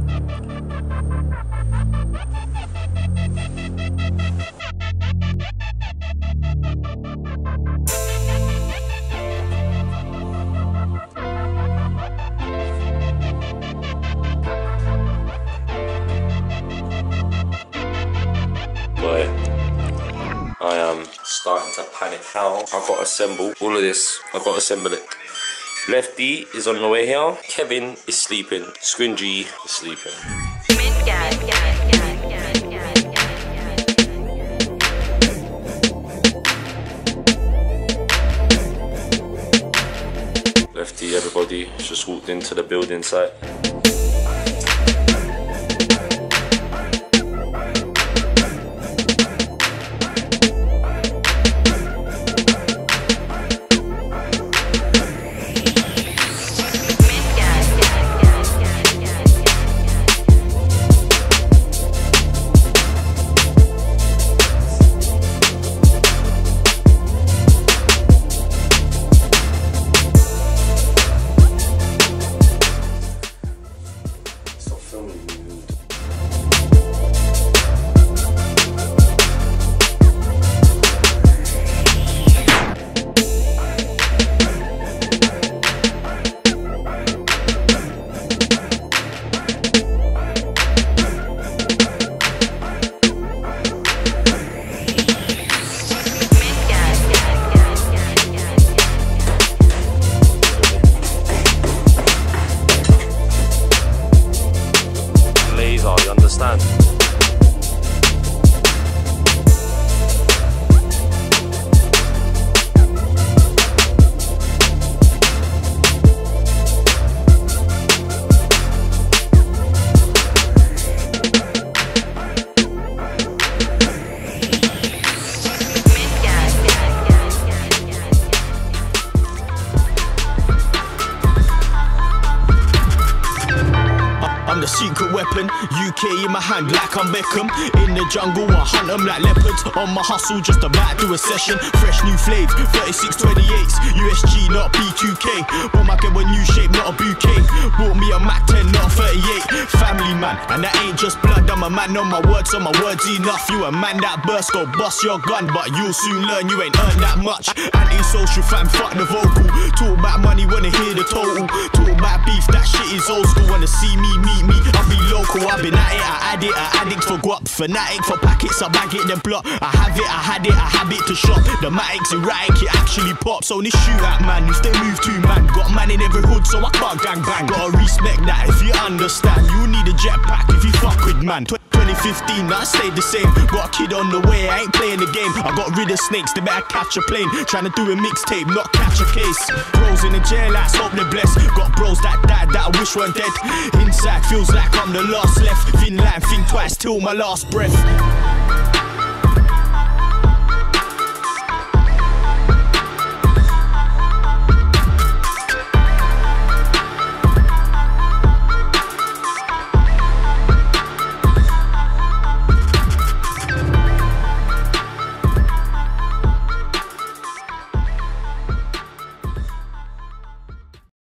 I am starting to panic. How I've got to assemble all of this. I've got to assemble it. Lefty is on the way here. Kevin is sleeping. Scringy is sleeping. Lefty, everybody just walked into the building site. You understand? I'm the secret weapon, UK in my hand like I'm Beckham. In the jungle I hunt them like leopards. On my hustle just about to do a session. Fresh new flaves, 3628s, USG not P2K. But I get a new shape, not a bouquet. Bought me a Mac 10, not a 38. Family man, and that ain't just blood. I'm a man on my words enough. You a man that burst, go bust your gun. But you'll soon learn you ain't earned that much. Anti-social fam, fuck the vocal. Talk about money, wanna hear the total. Talk about beef, that shit is old school. Wanna see me, meet me, I'll be local. I've been at it, I add it, I addict for guap. Fanatic for packets, I bag it, then block. I have it, I had it, I have it to shop. The matic's erratic, it actually pops. On this shootout man, if they move too man. Got a man in every hood, so I can't gang bang. Gotta respect that if you understand. You need a jetpack if you fuck with man. 2015, I stayed the same. Got a kid on the way, I ain't playing the game. I got rid of snakes, they better catch a plane. Trying to do a mixtape, not catch a case. Bros in the jail, I hope they're blessed. Got bros that died that I wish weren't dead. Inside feels like I'm the last left. Thin line, think twice till my last breath.